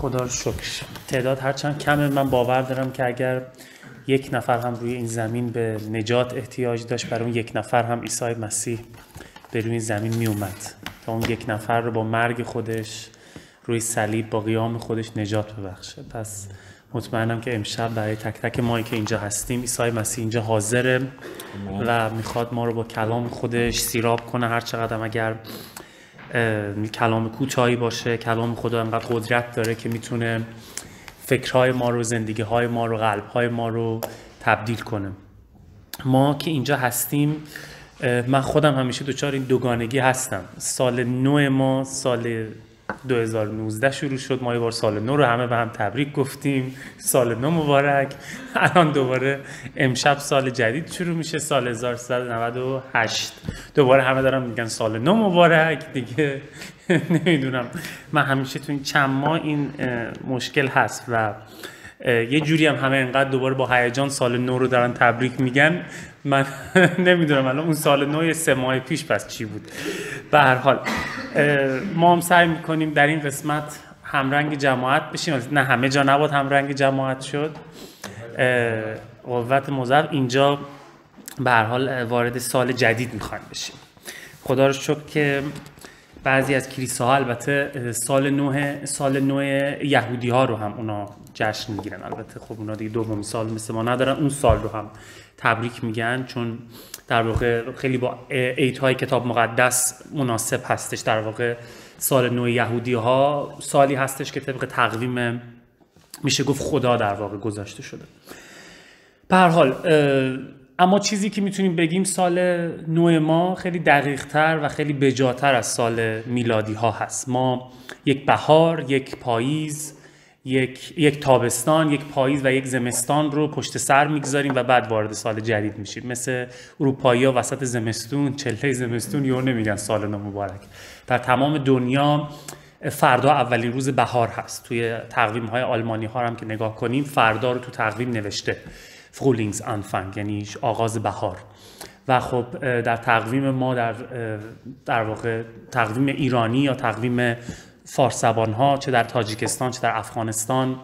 خدا رو شکر. تعداد هرچند کمه، من باور دارم که اگر یک نفر هم روی این زمین به نجات احتیاج داشت، برای اون یک نفر هم عیسی مسیح به روی این زمین می اومد تا اون یک نفر رو با مرگ خودش روی صلیب با قیام خودش نجات ببخشه. پس مطمئنم که امشب برای تک تک مایی که اینجا هستیم عیسی مسیح اینجا حاضره و میخواد ما رو با کلام خودش سیراب کنه. هر چقدر اگر کلام کوتاهی باشه، کلام خدا انقدر قدرت داره که میتونه فکرهای ما رو، زندگی‌های ما رو، قلب‌های ما رو تبدیل کنه. ما که اینجا هستیم، من خودم همیشه دچار این دوگانگی هستم. سال نو ما سال 2019 شروع شد، ما یه بار سال نو رو همه به هم تبریک گفتیم، سال نو مبارک. الان دوباره امشب سال جدید شروع میشه، سال 1398. دوباره همه دارن میگن سال نو مبارک دیگه. نمیدونم، من همیشه تو این چند ماه این مشکل هست و یه جوری هم همه انقدر دوباره با هیجان سال نو رو دارن تبریک میگن. من نمیدونم الان اون سال نو 3 ماه پیش پس چی بود. به هر حال ما هم سعی میکنیم در این قسمت همرنگ جماعت بشیم. نه همه جا نباید همرنگ جماعت شد. قوت مضاعف اینجا به هر حال وارد سال جدید میخوایم بشیم. خدا رو شکر که بعضی از کلیساها البته سال نو یهودی ها رو هم اونا جشن میگیرن. البته خب اونا دیگه دومین سال مثل ما ندارن، اون سال رو هم تبریک میگن، چون در واقع خیلی با عیدهای کتاب مقدس مناسب هستش. در واقع سال نو یهودی ها سالی هستش که طبق تقویم میشه گفت خدا در واقع گذاشته شده. به هر حال اما چیزی که میتونیم بگیم سال نو ما خیلی دقیق تر و خیلی بجاتر از سال میلادی ها هست. ما یک بهار، یک پاییز، یک تابستان، یک پاییز و یک زمستان رو پشت سر میگذاریم و بعد وارد سال جدید میشیم. مثل اروپایی ها وسط زمستون، چله زمستون یهو نمیگن سال نو مبارک. در تمام دنیا فردا اولین روز بهار هست. توی تقویم های آلمانی ها هم که نگاه کنیم فردا رو تو تقویم نوشته Frühlingsanfang، یعنی آغاز بهار. و خب در تقویم ما در واقع تقویم ایرانی یا تقویم فارس زبان ها، چه در تاجیکستان چه در افغانستان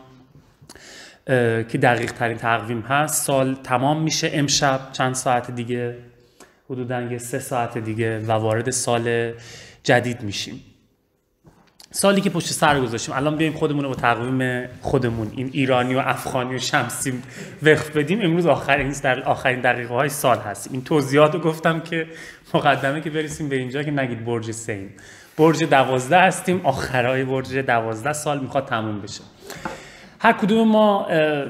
که دقیق ترین تقویم هست، سال تمام میشه امشب چند ساعت دیگه، حدوداً 3 ساعت دیگه، و وارد سال جدید میشیم. سالی که پشت سر گذاشتیم. الان بیایم خودمون رو با تقویم خودمون، این ایرانی و افغانی و شمسی وقف بدیم. امروز در آخرین دقیقه های سال هستیم. این توضیحات رو گفتم که مقدمه که برسیم به اینجا که نگید برج 3 برج 12 هستیم، آخرای برج 12 سال میخواد تموم بشه. هر کدوم ما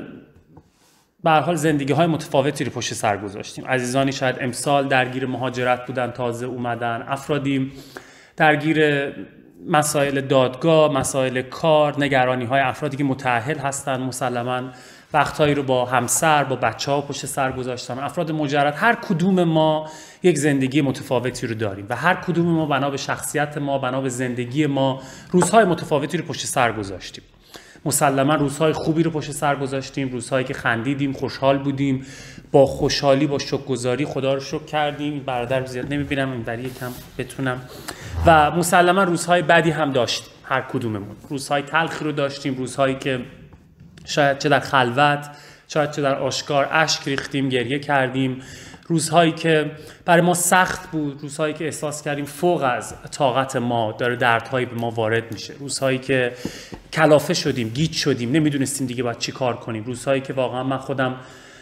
به هر حال زندگی های متفاوتی رو پشت سر گذاشتیم. عزیزانی شاید امسال درگیر مهاجرت بودن، تازه اومدن. افرادی درگیر مسائل دادگاه، مسائل کار، نگرانی های افرادی که متأهل هستن، مسلماً وقتهایی رو با همسر، با بچه‌ها پشت سر گذاشتن. افراد مجرد، هر کدوم ما یک زندگی متفاوتی رو داریم و هر کدوم ما بنا به شخصیت ما، بنا به زندگی ما، روزهای متفاوتی رو پشت سر گذاشتیم. مسلماً روزهای خوبی رو پشت سر گذاشتیم، روزهایی که خندیدیم، خوشحال بودیم، با خوشحالی، با شکرگزاری خدا رو شکر کردیم. برادر زیاد نمیبینم، این در یکم بتونم. و مسلماً روزهای بدی هم داشتیم، هر کدوممون روزهای تلخی رو داشتیم، روزهایی که شاید چه در خلوت، شاید چه در آشکار اشک ریختیم، گریه کردیم، روزهایی که برای ما سخت بود، روزهایی که احساس کردیم فوق از طاقت ما داره دردهایی به ما وارد میشه، روزهایی که کلافه شدیم، گیج شدیم، نمیدونستیم دیگه باید چی کار کنیم، روزهایی که واقعا من خودم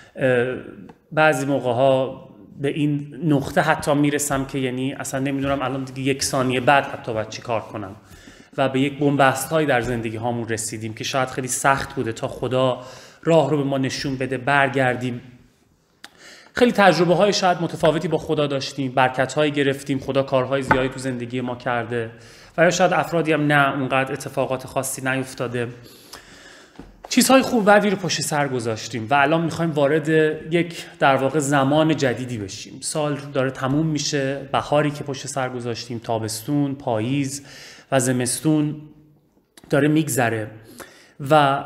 بعضی موقع‌ها به این نقطه حتی میرسم که یعنی اصلا نمیدونم الان دیگه 1 ثانیه بعد حتی باید چی کار کنم. و به یک بن‌بست‌هایی در زندگی هامون رسیدیم که شاید خیلی سخت بوده تا خدا راه رو به ما نشون بده برگردیم. خیلی تجربه های شاید متفاوتی با خدا داشتیم، برکت هایی گرفتیم، خدا کارهای زیادی تو زندگی ما کرده، و یا شاید افرادی هم نه، اونقدر اتفاقات خاصی نیفتاده. چیزهای خوب بعدی رو پشت سر گذاشتیم و الان میخوایم وارد یک در واقع زمان جدیدی بشیم. سال داره تموم میشه، بهاری که پشت سر گذاشتیم، تابستون، پاییز و زمستون داره میگذره. و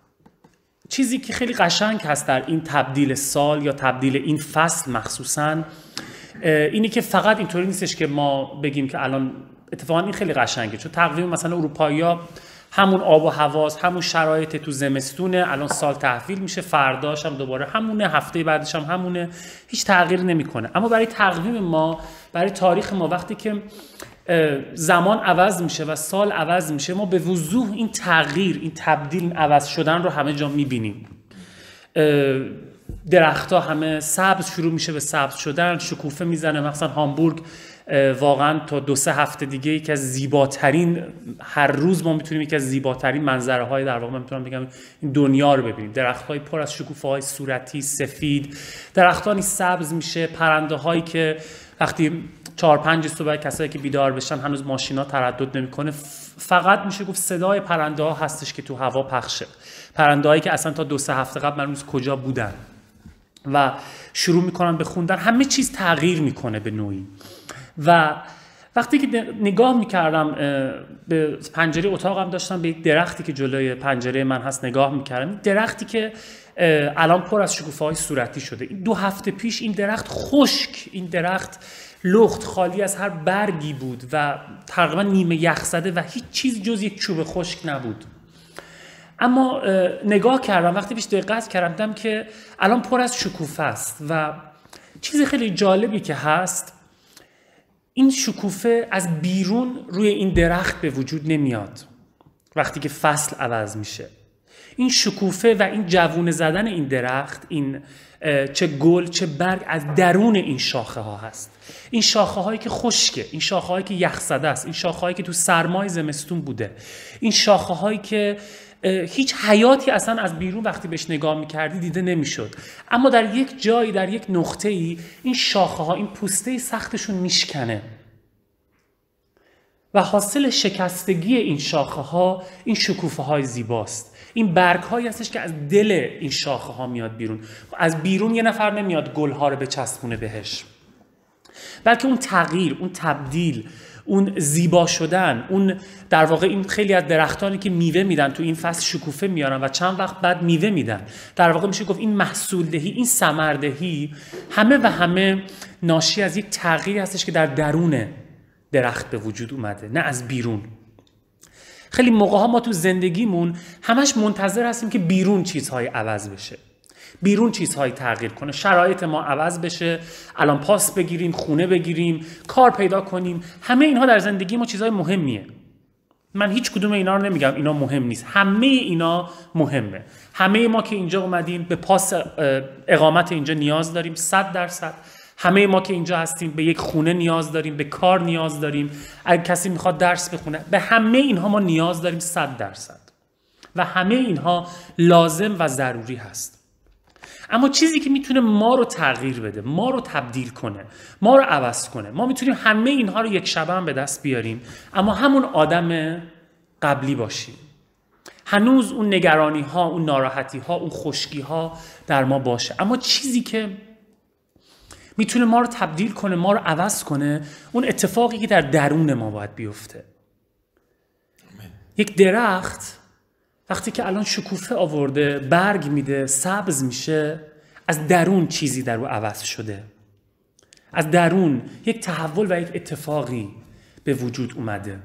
چیزی که خیلی قشنگ هست در این تبدیل سال یا تبدیل این فصل مخصوصاً اینی که فقط اینطوری نیستش که ما بگیم که الان اتفاقا این خیلی قشنگه، چون تقویم مثلا اروپایی‌ها همون آب و هواست، همون شرایط تو زمستونه، الان سال تحویل میشه، فرداش هم دوباره همونه، هفته بعدش هم همونه، هیچ تغییر نمیکنه. اما برای تقویم ما، برای تاریخ ما، وقتی که زمان عوض میشه و سال عوض میشه، ما به وضوح این تغییر، این تبدیل، این عوض شدن رو همه جا میبینیم. درخت‌ها همه سبز شروع میشه به سبز شدن، شکوفه میزنه. مثلا هامبورگ واقعا تا 2-3 هفته دیگه یکی از زیباترین، هر روز ما میتونیم یکی از زیباترین منظره های در واقع من میتونم بگم این دنیا رو ببینیم. درخت‌های پر از شکوفه های صورتی سفید، درختانی سبز میشه، پرنده هایی که وقتی 4-5 صبح کسایی که بیدار بشن هنوز ماشینا تردد نمیکنه، فقط میشه گفت صدای پرنده ها هستش که تو هوا پخشه. پرنده هایی که اصلا تا 2-3 هفته قبل معلوم نیست کجا بودن و شروع میکنن به خوندن. همه چیز تغییر میکنه به نوعی. و وقتی که نگاه میکردم به پنجره اتاقم، داشتم به یک درختی که جلوی پنجره من هست نگاه میکردم. درختی که الان پر از شکوفه‌های صورتی شده. 2 هفته پیش این درخت خشک، این درخت لخت، خالی از هر برگی بود و تقریبا نیمه یخ زده و هیچ چیز جز یک چوب خشک نبود. اما نگاه کردم، وقتی بهش دقت کردم دیدم که الان پر از شکوفه است و چیز خیلی جالبی که هست، این شکوفه از بیرون روی این درخت به وجود نمیاد وقتی که فصل عوض میشه. این شکوفه و این جوونه زدن این درخت، این چه گل چه برگ، از درون این شاخه ها هست. این شاخه هایی که خشکه، این شاخه هایی که یخ زده است، این شاخه هایی که تو سرمای زمستون بوده، این شاخه هایی که هیچ حیاتی اصلا از بیرون وقتی بهش نگاه میکردی دیده نمیشد، اما در یک جایی، در یک نقطه‌ای این شاخه ها، این پوسته سختشون میشکنه و حاصل شکستگی این شاخه ها این شکوفه های زیباست. این برگ هایی هستش که از دل این شاخه ها میاد بیرون. از بیرون یه نفر نمیاد گل ها رو بچسبونه بهش، بلکه اون تغییر، اون تبدیل، اون زیبا شدن، اون در واقع این خیلی از درختانی که میوه میدن تو این فصل شکوفه میارن و چند وقت بعد میوه میدن، در واقع میشه گفت این محصول دهی، این ثمر دهی همه و همه ناشی از یک تغییری هستش که در درون درخت به وجود اومده، نه از بیرون. خیلی موقع ها ما تو زندگیمون همش منتظر هستیم که بیرون چیزهای عوض بشه، بیرون چیزهای تغییر کنه، شرایط ما عوض بشه، الان پاس بگیریم، خونه بگیریم، کار پیدا کنیم. همه اینها در زندگی ما چیزهای مهمیه. من هیچ کدوم اینا رو نمیگم اینا مهم نیست، همه اینا مهمه. همه ما که اینجا اومدیم به پاس اقامت اینجا نیاز داریم 100%. همه ما که اینجا هستیم به یک خونه نیاز داریم، به کار نیاز داریم، اگه کسی میخواد درس بخونه، به همه اینها ما نیاز داریم 100%. و همه اینها لازم و ضروری هست. اما چیزی که میتونه ما رو تغییر بده، ما رو تبدیل کنه، ما رو عوض کنه، ما میتونیم همه اینها رو یک شبه هم به دست بیاریم اما همون آدم قبلی باشیم. هنوز اون نگرانی ها، اون ناراحتی ها، اون خشکی ها در ما باشه، اما چیزی که میتونه ما رو تبدیل کنه، ما رو عوض کنه، اون اتفاقی که در درون ما باید بیفته. یک درخت وقتی که الان شکوفه آورده، برگ میده، سبز میشه، از درون چیزی در او عوض شده. از درون یک تحول و یک اتفاقی به وجود اومده.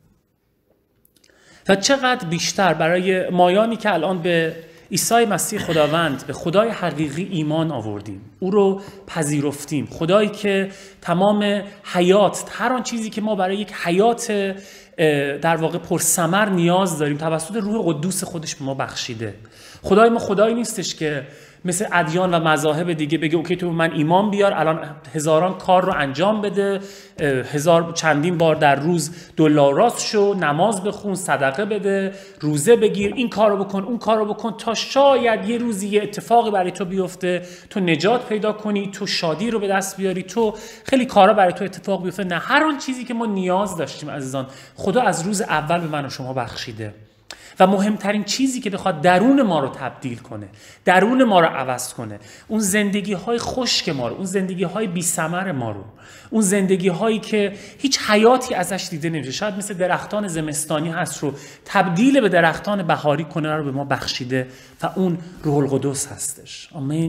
و چقدر بیشتر برای مایانی که الان به عیسی مسیح خداوند، به خدای حقیقی ایمان آوردیم، او رو پذیرفتیم، خدایی که تمام حیات، هر آن چیزی که ما برای یک حیات در واقع پرثمر نیاز داریم توسط روح قدوس خودش به ما بخشیده. خدای ما خدایی نیستش که مثل ادیان و مذاهب دیگه بگه اوکی تو من ایمان بیار، الان هزاران کار رو انجام بده، چندین بار در روز دلا راست شو، نماز بخون، صدقه بده، روزه بگیر، این کارو بکن، اون کارو بکن، تا شاید یه روزی یه اتفاقی برای تو بیفته، تو نجات پیدا کنی، تو شادی رو به دست بیاری، تو خیلی کارا برای تو اتفاق بیفته. نه، هر آن چیزی که ما نیاز داشتیم عزیزان، خدا از روز اول به من و شما بخشیده. و مهمترین چیزی که بخواد درون ما رو تبدیل کنه، درون ما رو عوض کنه، اون زندگی های خشک ما رو، اون زندگی های بی ثمر ما رو، اون زندگی هایی که هیچ حیاتی ازش دیده نمیشه، شاید مثل درختان زمستانی هست، رو تبدیل به درختان بهاری کنه، رو به ما بخشیده و اون روح القدس هستش. آمین.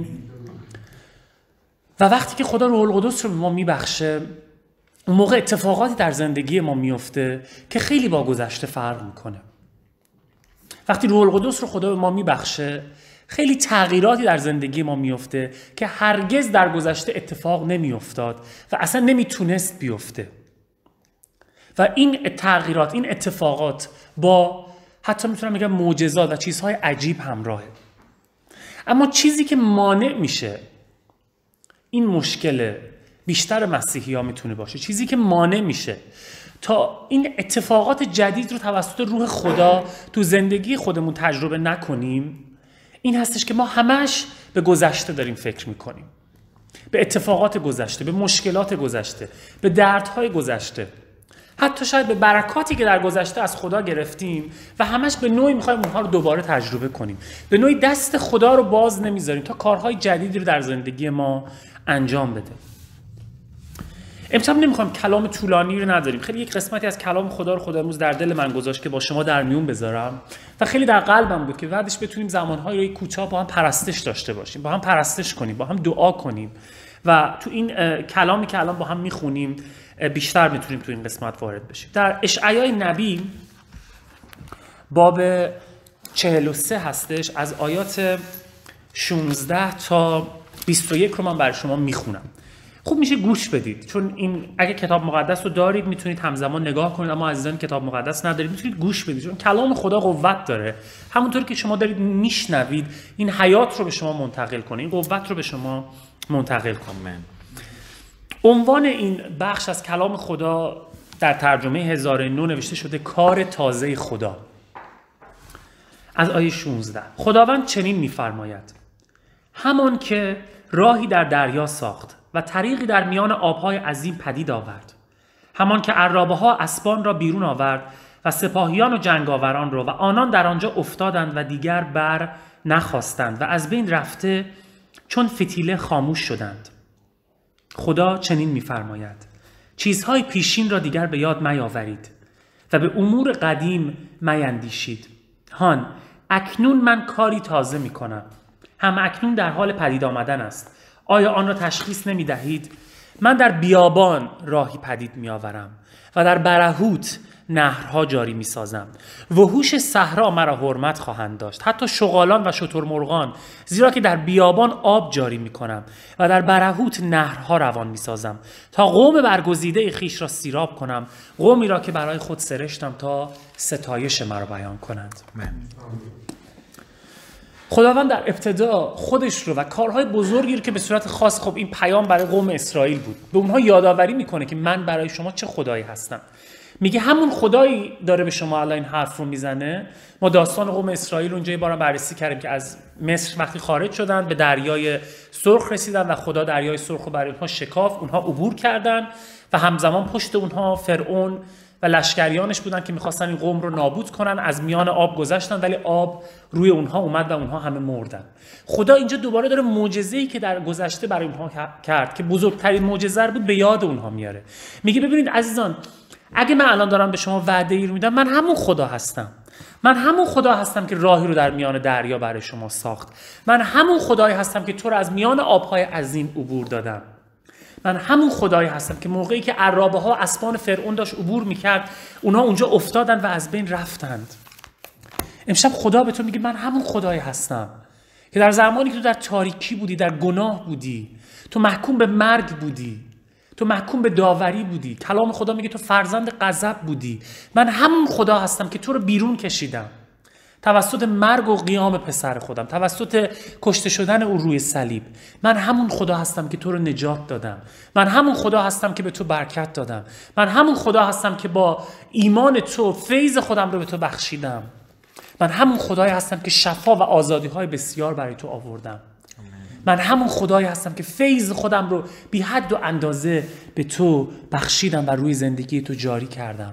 و وقتی که خدا روح القدس رو به ما میبخشه، اون موقع اتفاقاتی در زندگی ما میفته که خیلی با گذشته فرق میکنه. وقتی روح القدس رو خدا به ما میبخشه، خیلی تغییراتی در زندگی ما میفته که هرگز در گذشته اتفاق نمیافتاد و اصلا نمیتونست بیفته. و این تغییرات، این اتفاقات با حتی میتونم بگم معجزات و چیزهای عجیب همراهه. اما چیزی که مانع میشه این مشکل بیشتر مسیحی ها میتونه باشه، چیزی که مانع میشه تا این اتفاقات جدید رو توسط روح خدا تو زندگی خودمون تجربه نکنیم، این هستش که ما همش به گذشته داریم فکر میکنیم، به اتفاقات گذشته، به مشکلات گذشته، به دردهای گذشته، حتی شاید به برکاتی که در گذشته از خدا گرفتیم و همش به نوعی میخوایم اونها رو دوباره تجربه کنیم، به نوعی دست خدا رو باز نمیذاریم تا کارهای جدیدی رو در زندگی ما انجام بده. امشب نمیخوایم کلام طولانی رو نداریم، خیلی یک قسمتی از کلام خدا رو خدا امروز در دل من گذاشت که با شما در میون بذارم و خیلی در قلبم بود که بعدش بتونیم زمانهای کوتاه با هم پرستش داشته باشیم، با هم پرستش کنیم، با هم دعا کنیم و تو این کلامی که الان با هم میخونیم بیشتر میتونیم تو این قسمت وارد بشیم. در اشعیای نبی باب 43 هستش، از آیات 16 تا 21 رو من برای شما میخونم. خوب میشه گوش بدید، چون این اگه کتاب مقدس رو دارید میتونید همزمان نگاه کنید، اما عزیزان کتاب مقدس ندارید میتونید گوش بدید، چون کلام خدا قوت داره. همونطور که شما دارید میشنوید این حیات رو به شما منتقل کنه، این قوت رو به شما منتقل کنه. عنوان این بخش از کلام خدا در ترجمه 1009 نوشته شده کار تازه خدا. از آیه 16: خداوند چنین می‌فرماید: همان که راهی در دریا ساخت و طریقی در میان آب‌های عظیم پدید آورد، همان که عرابه‌ها اسبان را بیرون آورد و سپاهیان و جنگاوران را و آنان در آنجا افتادند و دیگر بر نخواستند و از بین رفته چون فتیله خاموش شدند. خدا چنین می‌فرماید: چیزهای پیشین را دیگر به یاد میاورید و به امور قدیم میندیشید. هان اکنون من کاری تازه می‌کنم، هم اکنون در حال پدید آمدن است. آیا آن را تشخیص نمی‌دهید؟ من در بیابان راهی پدید می‌آورم و در برهوت نهرها جاری می‌سازم. وحوش صحرا مرا حرمت خواهند داشت، حتی شغالان و شترمرغان، زیرا که در بیابان آب جاری می‌کنم و در برهوت نهرها روان می‌سازم، تا قوم برگزیده خویش را سیراب کنم، قومی را که برای خود سرشتم تا ستایش مرا بیان کنند. خداوند در ابتدا خودش رو و کارهای بزرگی رو که به صورت خاص، خب این پیام برای قوم اسرائیل بود، به اونها یادآوری میکنه که من برای شما چه خدایی هستم. میگه همون خدایی داره به شما الان این حرف رو میزنه. ما داستان قوم اسرائیل رو اونجا یه بار بررسی کردیم که از مصر وقتی خارج شدن به دریای سرخ رسیدن و خدا دریای سرخ رو برای اونها شکاف، اونها عبور کردن و همزمان پشت اونها فرعون و لشکریانش بودن که میخواستن این قوم رو نابود کنن. از میان آب گذشتن ولی آب روی اونها اومد و اونها همه مردن. خدا اینجا دوباره داره معجزه‌ای که در گذشته برای اونها کرد که بزرگترین معجزه بود به یاد اونها میاره. میگه ببینید عزیزان، اگه من الان دارم به شما وعده ای رو میدم، من همون خدا هستم. من همون خدا هستم که راهی رو در میان دریا برای شما ساخت. من همون خدایی هستم که تو رو از میان آبهای عظیم عبور دادم. من همون خدایی هستم که موقعی که عرابه ها اسبان فرعون داشت عبور میکرد، اونها اونجا افتادن و از بین رفتند. امشب خدا به تو میگه من همون خدایی هستم که در زمانی که تو در تاریکی بودی، در گناه بودی، تو محکوم به مرگ بودی، تو محکوم به داوری بودی، کلام خدا میگه تو فرزند غضب بودی، من همون خدا هستم که تو رو بیرون کشیدم توسط مرگ و قیام پسر خودم، توسط کشته شدن او روی صلیب. من همون خدا هستم که تو رو نجات دادم. من همون خدا هستم که به تو برکت دادم. من همون خدا هستم که با ایمان تو فیض خودم رو به تو بخشیدم. من همون خدایی هستم که شفا و آزادی های بسیار برای تو آوردم. من همون خدایی هستم که فیض خودم رو بی حد و اندازه به تو بخشیدم و روی زندگی تو جاری کردم.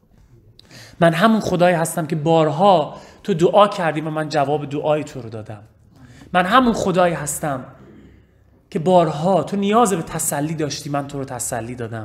من همون خدایی هستم که بارها تو دعا کردی و من جواب دعای تو رو دادم. من همون خدایی هستم که بارها تو نیاز به تسلی داشتی، من تو رو تسلی دادم.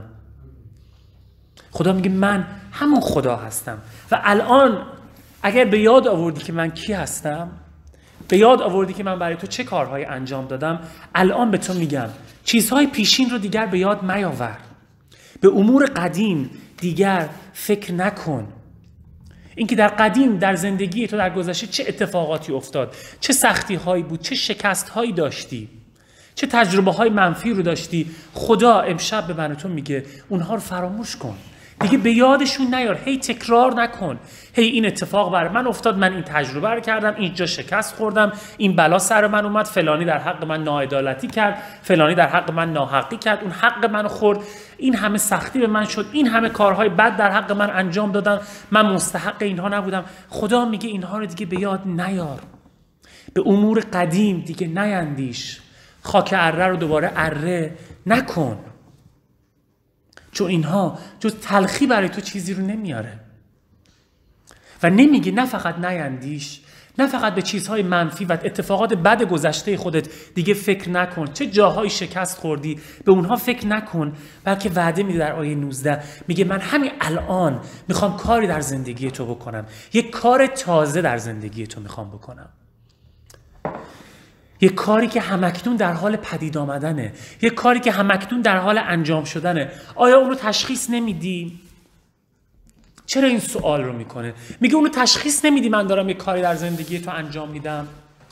خدا میگه من همون خدا هستم. و الان اگر به یاد آوردی که من کی هستم، به یاد آوردی که من برای تو چه کارهایی انجام دادم، الان به تو میگم چیزهای پیشین رو دیگر به یاد میاور، به امور قدیم دیگر فکر نکن. اینکه در قدیم در زندگی تو در گذشته چه اتفاقاتی افتاد، چه سختی هایی بود، چه شکست هایی داشتی، چه تجربه های منفی رو داشتی. خدا امشب به من و تو میگه اونها رو فراموش کن، دیگه به یادشون نیار، هی تکرار نکن، هی این اتفاق برای من افتاد، من این تجربه رو کردم، اینجا شکست خوردم، این بلا سر من اومد، فلانی در حق من ناعدالتی کرد، فلانی در حق من ناحقی کرد، اون حق منو خورد، این همه سختی به من شد، این همه کارهای بد در حق من انجام دادن، من مستحق اینها نبودم. خدا میگه اینها رو دیگه به یاد نیار، به امور قدیم دیگه نیندیش، خاک اره رو دوباره اره نکن، چون اینها جز تلخی برای تو چیزی رو نمیاره. و نمیگه نه فقط نیندیش، نه فقط به چیزهای منفی و اتفاقات بد گذشته خودت دیگه فکر نکن، چه جاهای شکست خوردی به اونها فکر نکن، بلکه وعده میده در آیه 19 میگه من همین الان میخوام کاری در زندگی تو بکنم، یک کار تازه در زندگی تو میخوام بکنم، یک کاری که همکنون در حال پدید آمدنه، یک کاری که همکنون در حال انجام شدنه. آیا اونو تشخیص نمیدی؟ چرا این سوال رو میکنه؟ میگه اونو تشخیص نمیدی من دارم یک کاری در زندگی تو انجام میدم؟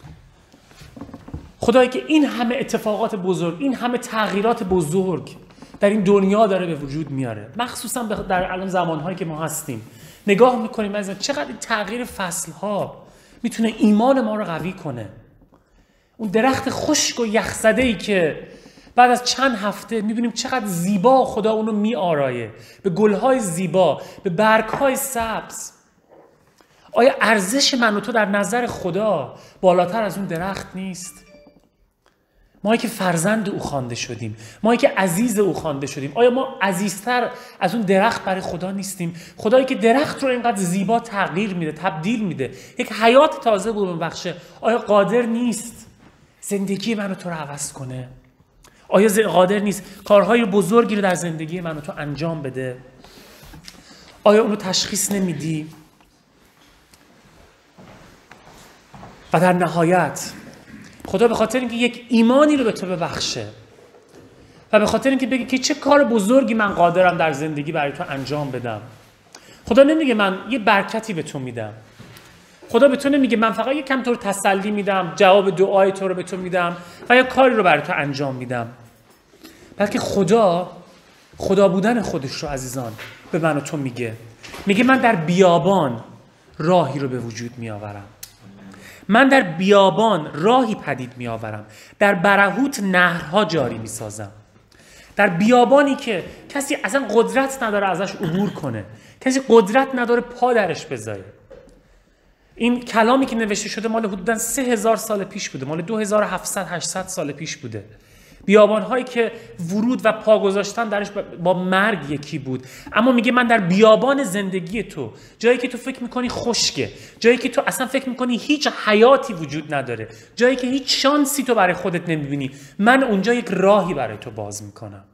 خدایی که این همه اتفاقات بزرگ، این همه تغییرات بزرگ در این دنیا داره به وجود میاره، مخصوصا در الان زمانهایی که ما هستیم نگاه میکنیم از چقدر این تغییر فصلها میتونه ایمان ما رو قوی کنه. اون درخت خشک و یخزده‌ای که بعد از چند هفته میبینیم چقدر زیبا خدا اونو میآرایه، به گلهای زیبا، به برگهای سبز. آیا ارزش من و تو در نظر خدا بالاتر از اون درخت نیست؟ مایی که فرزند او خوانده شدیم، مایی که عزیز او خوانده شدیم، آیا ما عزیزتر از اون درخت برای خدا نیستیم؟ خدایی که درخت رو اینقدر زیبا تغییر میده، تبدیل میده، یک حیات تازه بود بخشه، آیا قادر نیست زندگی من و تو رو عوض کنه؟ آیا قادر نیست کارهای بزرگی رو در زندگی من و تو انجام بده؟ آیا اونو تشخیص نمیدی؟ و در نهایت خدا به خاطر اینکه یک ایمانی رو به تو ببخشه و به خاطر اینکه بگه که چه کار بزرگی من قادرم در زندگی برای تو انجام بدم، خدا نمیگه من یه برکتی به تو میدم، خدا به تو نمیگه من فقط یک کم تو رو تسلی میدم، جواب دعای تو رو به تو میدم و یا کاری رو برای تو انجام میدم، بلکه خدا بودن خودش رو عزیزان به من و تو میگه من در بیابان راهی رو به وجود میآورم، من در بیابان راهی پدید میآورم، در برهوت نهرها جاری میسازم، در بیابانی که کسی اصلا قدرت نداره ازش عبور کنه، کسی قدرت نداره پا درش بذاره. این کلامی که نوشته شده مال حدوداً 3000 سال پیش بوده، مال 2700-800 سال پیش بوده. بیابان‌هایی که ورود و پا گذاشتن درش با مرگ یکی بود. اما میگه من در بیابان زندگی تو، جایی که تو فکر میکنی خشکه، جایی که تو اصلا فکر میکنی هیچ حیاتی وجود نداره، جایی که هیچ شانسی تو برای خودت نمیبینی، من اونجا یک راهی برای تو باز میکنم.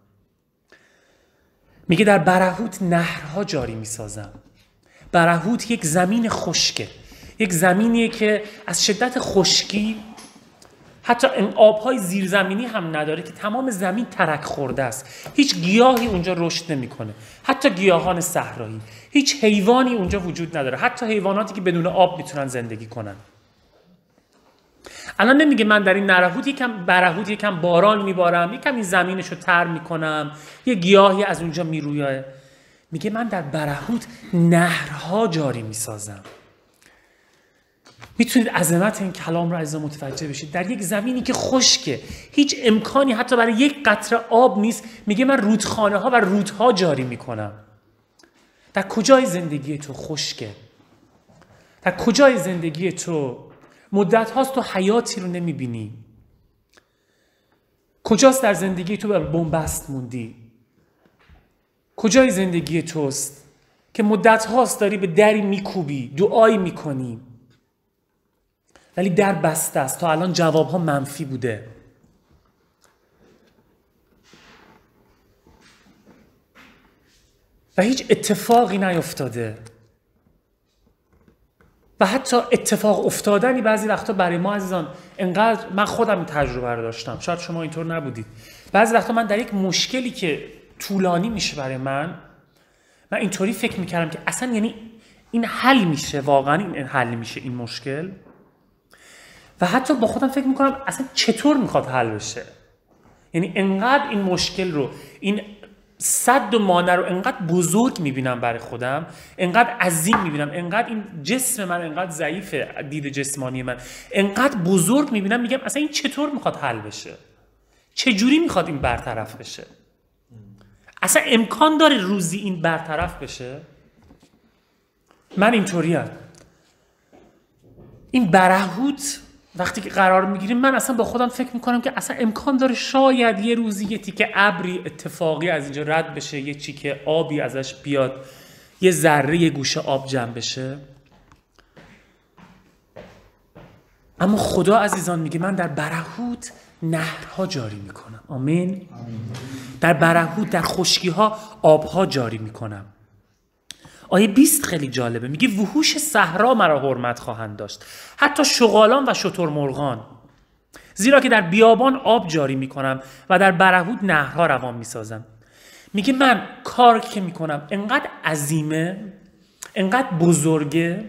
میگه در برهوت نهرها جاری میسازم. برهوت یک زمین خشکه، یک زمینیه که از شدت خشکی حتی آبهای زیرزمینی هم نداره، که تمام زمین ترک خورده است، هیچ گیاهی اونجا رشد نمیکنه، حتی گیاهان صحرایی، هیچ حیوانی اونجا وجود نداره، حتی حیواناتی که بدون آب میتونن زندگی کنن. الان نمیگه من در این برهوت یکم باران میبارم، یکم این زمینشو تر میکنم، یه گیاهی از اونجا میرویه، میگه من در برهوت نهرها جاری میسازم. میتونید عظمت این کلام رو عزیزان متوجه بشید. در یک زمینی که خشکه، هیچ امکانی حتی برای یک قطره آب نیست، میگه من رودخانه ها و رودها جاری میکنم. در کجای زندگی تو خشکه؟ در کجای زندگی تو مدت هاست تو حیاتی رو نمیبینی؟ کجاست در زندگی تو بر بنبست موندی؟ کجای زندگی توست که مدت هاست داری به دری میکوبی، دعایی میکنی، ولی در بسته است، تا الان جواب ها منفی بوده؟ و هیچ اتفاقی نیفتاده. و حتی اتفاق افتادنی بعضی وقتا برای ما عزیزان انقدر، من خودم این تجربه رو داشتم، شاید شما اینطور نبودید، بعضی وقتا من در یک مشکلی که طولانی میشه برای من اینطوری فکر میکردم که اصلا یعنی این حل میشه، واقعا این حل میشه این مشکل؟ و حتی با خودم فکر میکنم اصلا چطور میخواد حل بشه. یعنی انقدر این مشکل رو، این سد و مانع رو انقدر بزرگ میبینم برای خودم، انقدر عظیم میبینم، انقدر این جسم من انقدر ضعیفه، دید جسمانی من انقدر بزرگ میبینم، میگم اصلا این چطور میخواد حل بشه؟ چجوری میخواد این برطرف بشه؟ اصلا امکان داره روزی این برطرف بشه؟ من اینطوریم. این برهوت وقتی که قرار میگیریم، من اصلا با خودم فکر میکنم که اصلا امکان داره شاید یه روزی یه تیکه ابری اتفاقی از اینجا رد بشه، یه چیکه آبی ازش بیاد، یه ذره یه گوشه آب جمع بشه. اما خدا عزیزان میگه من در برهوت نهرها جاری میکنم. آمین. در برهوت، در خشکی‌ها آبها جاری میکنم. آیه 20 خیلی جالبه، میگه وحوش صحرا مرا حرمت خواهند داشت، حتی شغالان و شترمرغان، زیرا که در بیابان آب جاری میکنم و در برهوت نهرها روان میسازم. میگه من کار که میکنم انقدر عظیمه، انقدر بزرگه،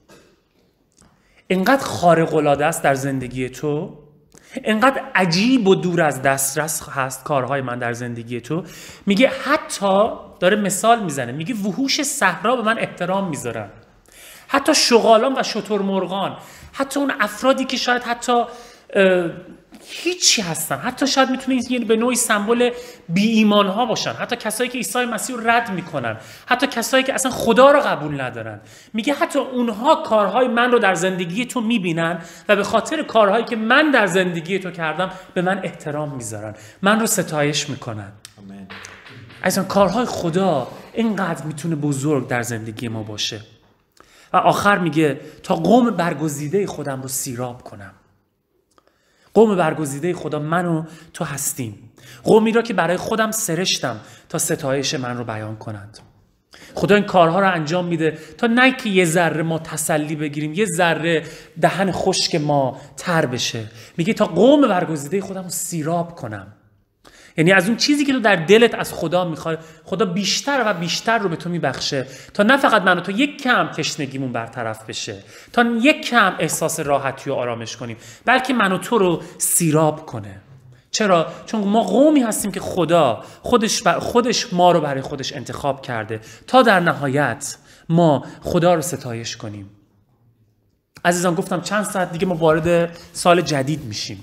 انقدر خارق العاده است در زندگی تو، انقدر عجیب و دور از دسترس هست کارهای من در زندگی تو. میگه حتی داره مثال میزنه، میگه وحوش صحرا به من احترام میذارن، حتی شغالان و شترمرغان، حتی اون افرادی که شاید حتی هیچی هستن، حتی شاید میتونه یعنی به نوعی سمبل بی ایمان ها باشن، حتی کسایی که عیسی مسیح رو رد میکنن، حتی کسایی که اصلا خدا رو قبول ندارن. میگه حتی اونها کارهای من رو در زندگی تو میبینن و به خاطر کارهایی که من در زندگی تو کردم به من احترام میذارن، من رو ستایش میکنن. اصلا کارهای خدا اینقدر میتونه بزرگ در زندگی ما باشه. و آخر میگه تا قوم برگزیده خودم رو سیراب کنم. قوم برگزیده خدا من و تو هستیم، قومی را که برای خودم سرشتم تا ستایش من رو بیان کنند. خدا این کارها رو انجام میده تا نه که یه ذره ما تسلی بگیریم، یه ذره دهن خشک ما تر بشه. میگه تا قوم برگزیده خودم رو سیراب کنم. یعنی از اون چیزی که تو در دلت از خدا میخوای، خدا بیشتر و بیشتر رو به تو میبخشه، تا نه فقط من و تو یک کم تشنگیمون برطرف بشه، تا یک کم احساس راحتی و آرامش کنیم، بلکه من و تو رو سیراب کنه. چرا؟ چون ما قومی هستیم که خدا خودش ما رو برای خودش انتخاب کرده تا در نهایت ما خدا رو ستایش کنیم. عزیزان گفتم چند ساعت دیگه ما وارد سال جدید میشیم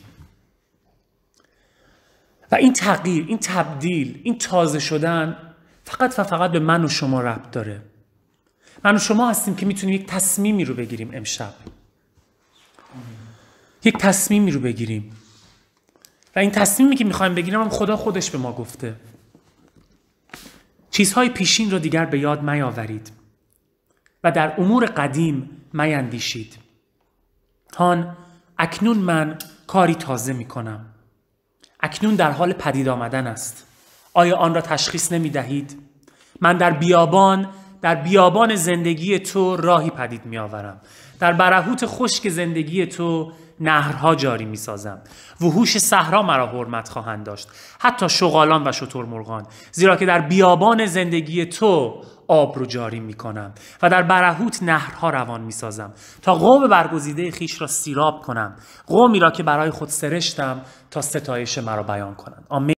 و این تغییر، این تبدیل، این تازه شدن فقط و فقط به من و شما ربط داره. من و شما هستیم که میتونیم یک تصمیمی رو بگیریم امشب. یک تصمیمی رو بگیریم و این تصمیمی که میخوایم بگیریم هم خدا خودش به ما گفته. چیزهای پیشین رو دیگر به یاد میاورید و در امور قدیم میندیشید. هان اکنون من کاری تازه میکنم. اکنون در حال پدید آمدن است. آیا آن را تشخیص نمی دهید؟ من در بیابان زندگی تو راهی پدید می آورم. در برهوت خشک زندگی تو نهرها جاری می سازم. وحوش صحرا مرا حرمت خواهند داشت، حتی شغالان و شترمرغان، زیرا که در بیابان زندگی تو آب رو جاری می کنم و در برهوت نهرها روان می سازم تا قوم برگزیده خیش را سیراب کنم، قومی را که برای خود سرشتم تا ستایش مرا بیان کنند. آمین.